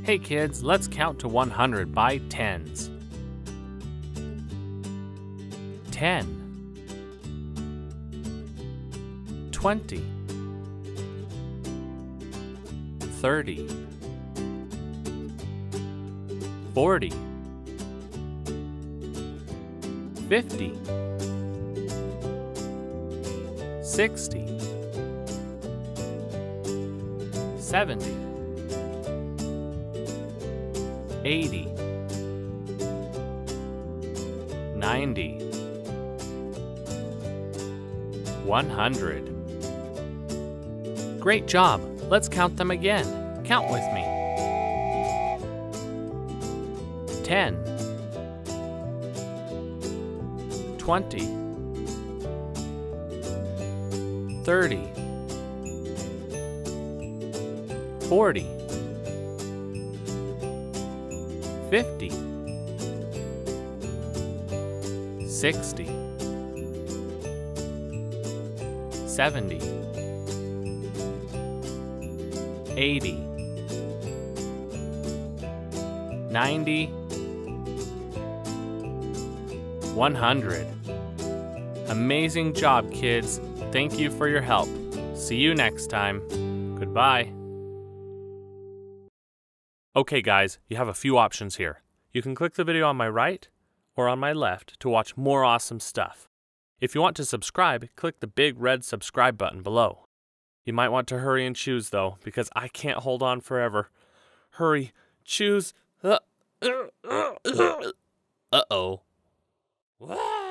Hey kids, let's count to 100 by tens. 10, 20, 30, 40, 50, 60, 70, 80, 90, 100. Great job! Let's count them again. Count with me. 10, 20, 30, 40, 50, 60, 70, 80, 90, 100. Amazing job, kids. Thank you for your help. See you next time. Goodbye. Okay guys, you have a few options here. You can click the video on my right or on my left to watch more awesome stuff. If you want to subscribe, click the big red subscribe button below. You might want to hurry and choose though, because I can't hold on forever. Hurry, choose. Uh-oh.